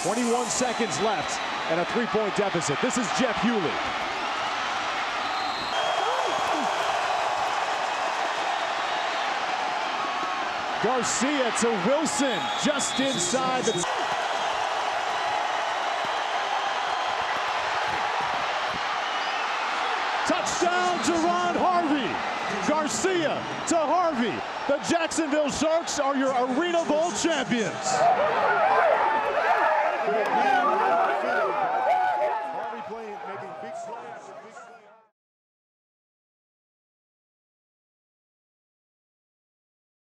21 seconds left and a 3-point deficit. This is Jeff Hewley. Garcia to Wilson, just inside the... Touchdown, Jerron Harvey. Garcia to Harvey. The Jacksonville Sharks are your Arena Bowl champions.